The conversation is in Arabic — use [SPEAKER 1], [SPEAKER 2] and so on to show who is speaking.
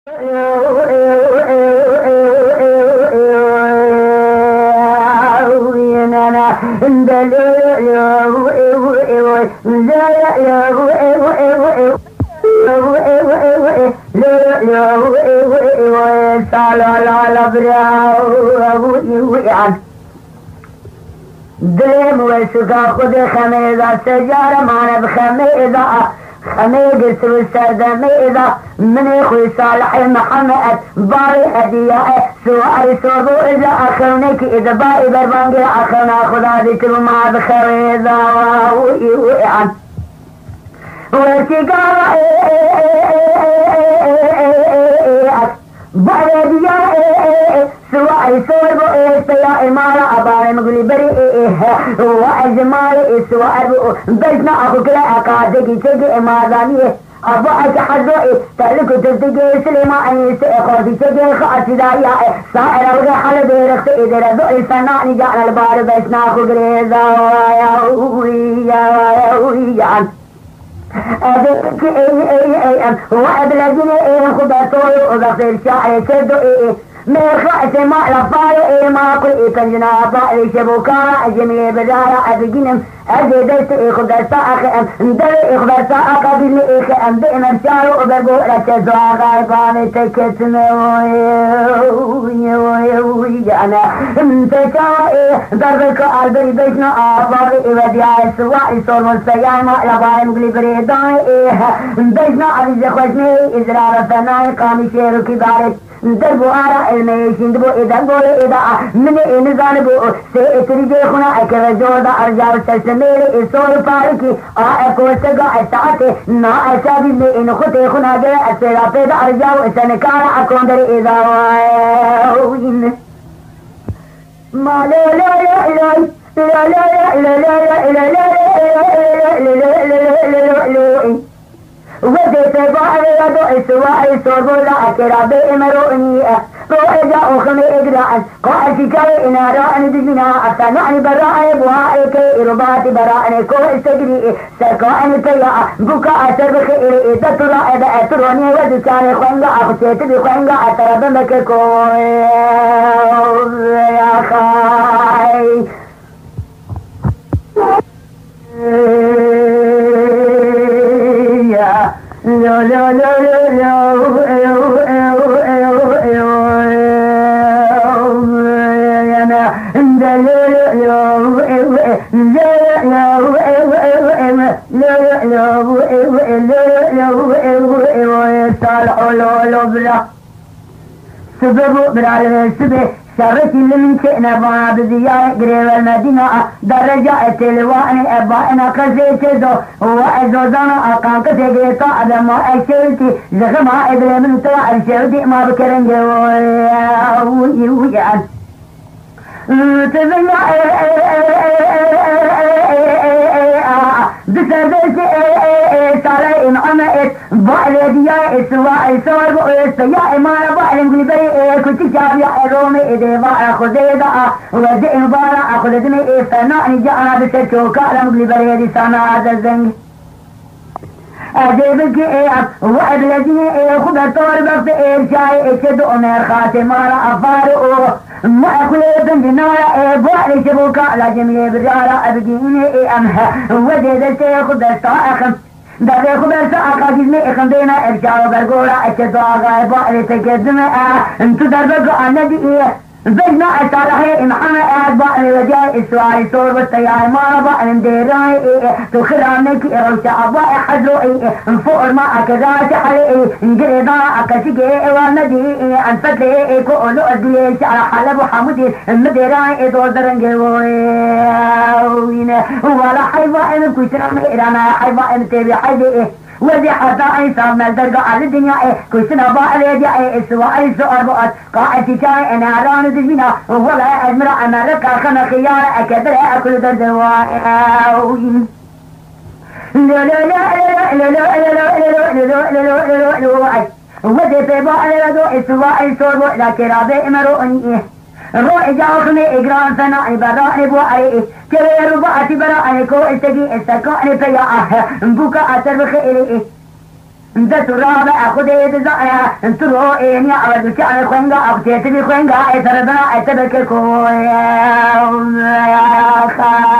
[SPEAKER 1] دلم وسكا خد خميزة سجارة معنا بخميزة خميق سوسة دميزة من اخوي صالح محمد باري هدية سواري صوبو اذا اخونك اذا باي بربانجي اخونا خدا ذكر ما بخريزة ويوعن وسكا بلدية سواء صوبو سيا إمارة أباري مغلي بري وأجمالي سواء بجنا أخو كلا أقادقي تجي إمارانية أبو أتحدوئي تلك تلتقي سليما أني سيخوتي تجي خاصي دايا سائر أبغي حل بيرخت إذا ردوئي فناني جانا البار بجنا أخو قريزا ويا ويا أبيك وأبلغني خبطوي وغفر شاعر كدوئي ميخاء سماء لفاية ما كل كنجنا فاية شبوكارا جميع بدارا أبقينم أجدست إخبرتا أخي ندري إخبرتا أقابل إخي بئنا بشارو وبرقو لكزوا غايبان تكتنا ويانا انتشاوئي ضربك ألبري بيشنا آفاقي ودياء السواء صور مستيان ما لباري مقلي بريداني بيشنا عزيز خوشني إزرار فناي قامي شيرو كبارك دربو آرا الميشين دبو إذا قولي إذا من إنزان بو سيئتري خنا أكرا جودا أرجاو سلسميري إصول فاركي أكو سقا أساعتي نا أسابي من إن خطي خنا جي أسيرا فيدا أرجاو سنكارا أكون دري إذا وين ما لا لا لا لا لا لا لا لا لا لا لا وذيت بعض يدو إسواء صوب لا أكرا بإمروني روئجا أخمي إقراء قائل كي إنا رأني دجنا أفتنعني براء بوائي كي إرباتي براءني كو استجري سرقائني كي بكا أسربخ إلي إذا ترى إذا أتروني وذكاني خوانغا أخسيت بخوانغا أترب مككو يا خاي لا لا لا لا سببوا بالعالم السبه شرك اللي من شئنا بنا بزيارة قريب المدينة درجة تلواني أبائنا كزيتزو وأزوزانا أقام كتغيطا أدما أشيلتي زخما إبلي من طلع الشيلتي ما بكرنجي ويويان تبنى بسبب صالح محمد بعليديا إسواء صوب إسيا إمارة بعلم قلبي كنت شافيا رومي إذا باع خزيدا وزي مبارا أخذتني فنعني جاءنا بسكوكا لم قلبي سانا هذا الزنج أجيبك وأبلدي خبر طور بفت إرشاي إشدو أمير خاتم على أفارو ما أقول بندنارا بعلي شبوكا لجميع برارا أبجيني أمها وزيد خبر طاقم دابي خبر ساقا جزمي إخندينا إرشاو برقورا إشدو آغاي بعلي تكدم انتو دربقو أندي بجنا أصالحي محمد بعلي وجاي إسواري صور بستياي ما بعلم ديراي تخرانك روشا أباء حزروئي فور ما أكذات حلي انجريضا أكسيكي ومدي أنفتلي كؤلو أدلي شعر حلب حمودي مديراي دول درنجي ولا حيبا إن كسرامي إرانا حيبا إن تبي حيبي وذي حتى إنسان ملدرقة على الدنيا كسنا بعلي جاء إسواء سؤال بقات قائد شاي أنا أرانو دجمنا ولا أجمرا أمريكا خنا خيار أكدر أكل دردواء لا لا لا لا لا لا لا لا لا وذي في بعلي ردو إسواء سؤال لكن رابي إمروني روح جاوخني إقران ثنائي براني بوائي كبير ربعتي براني كو استجي استقاني فيا بوكا أتربخ إلي انت الرابع خذيت زايا انت روئين يا عبد الشعر خوينغا اختيت لي خوينغا اتردنا اتبكي كويا